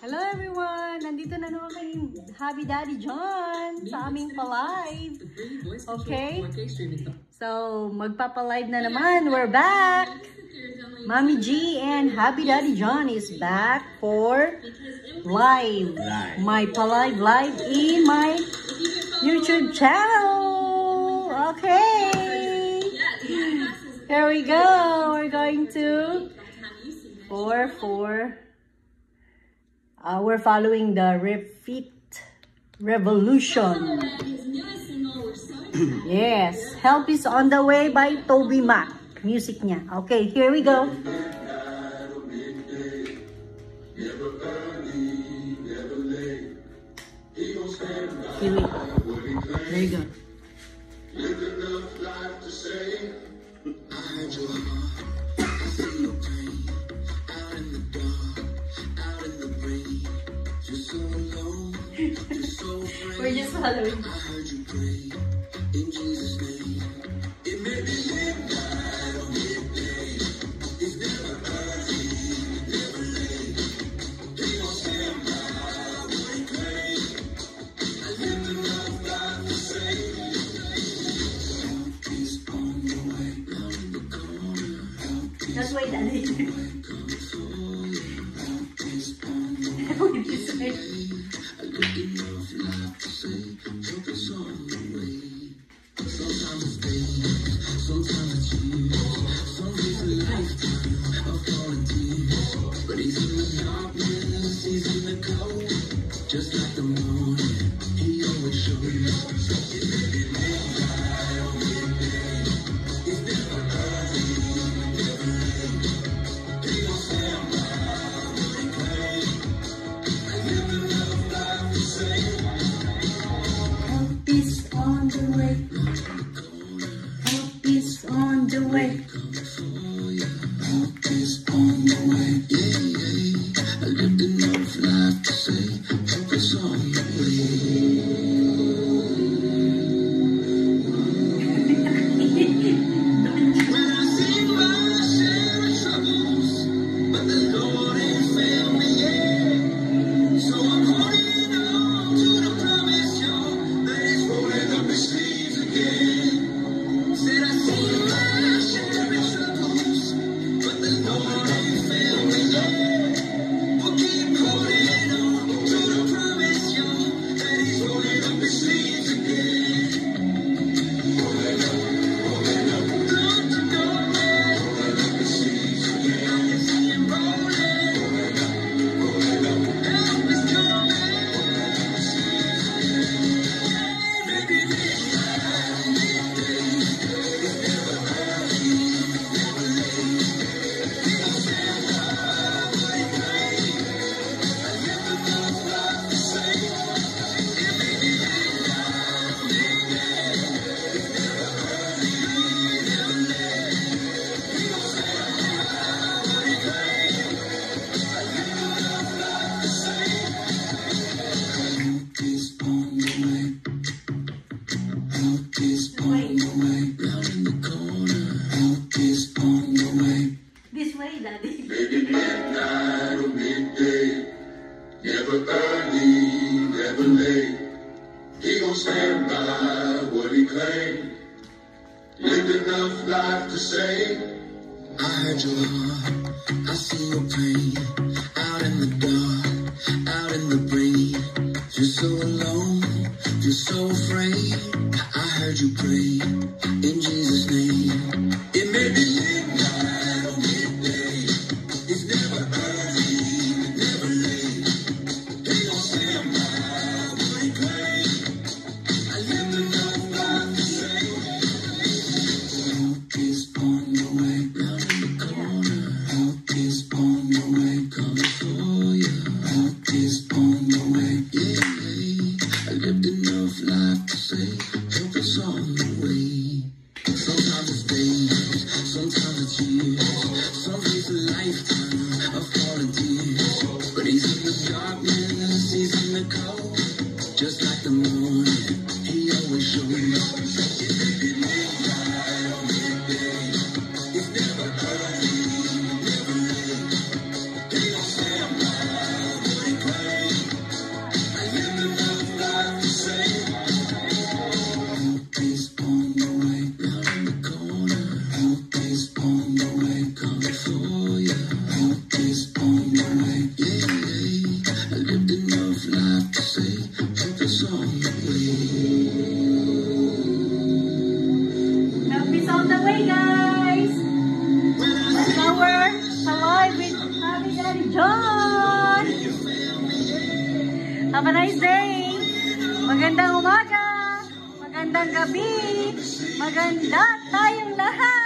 Hello everyone! Nandito na naman kay HubbyDaddyJohn sa aming pa-live. Okay? So, magpapa-live na naman. We're back! Mommy G and HubbyDaddyJohn is back for live. My pa-live live in my YouTube channel. Okay! Here we go. We're going to we're following the Refit Revolution. Yes, Help is on the Way by Toby Mac. Music niya. Okay, here we go. Here we go. There you go. We're just following. I heard you pray in Jesus' name. It may be midnight or midday. It's never early, never late. He gon' stand by what he claimed. I live enough life to say. Help is on the way, round the corner. That's why Daddy. Help is on the way. Sometimes it's days, sometimes it's years, some days a lifetime of falling tears. But he's in the darkness, he's in the cold, just like the morning, he always shows. It may be midnight or midday, it's never early, never late. He gon' stand by what he claimed. I live enough life to say, help is on the way. Help is on the way. Help is on the way. Yeah, yeah. I lived enough life to say, help is on the way. When I see my share of troubles, but the Lord ain't failed me yet. So I'm holding on to the promise, y'all, that He's rolling up His sleeves again. Said I see my share of troubles, but the Lord ain't failed me yet. We'll keep holding on to the promise, y'all, that He's rolling up His sleeves again. Rolling up, dawn to dawn, rolling up His sleeves again. I can see Him rolling, rolling up, help is coming, rolling up His sleeves again. Maybe midnight, midday. It's never early, never late. He gon' stand by what he claimed. I live enough life to say, it may be midnight, midday. It's never early, never late. He gon' stand by what he claimed. I live enough life to say, help is on the way. Help is on the way. Round in the corner. Help is on the way. This way, Daddy. Maybe midnight or midday. Never early, never late. He gon' stand by what he claimed. Lived enough life to say, I heard your heart, I see your pain. Out in the dark, out in the rain. You're so alone, you're so afraid. I heard you pray in Jesus' name. It may be midnight or midday. It's never early, never late. He gon' stand by what he claimed. I live enough life to say, help is on the way. Round in the corner. Help is on the way. Coming for you. Help is on the way. Yeah, yeah. I lived enough life to say, help is on the way. Sometimes it's days, sometimes it's years, some days a lifetime of falling tears. But He's in the darkness, He's in the cold, just like the morning, He always shows. It may be midnight or midday, it's never early, never late. He gon' stand by what he claimed. Have a nice day. Magandang umaga. Magandang gabi. Maganda tayong lahat.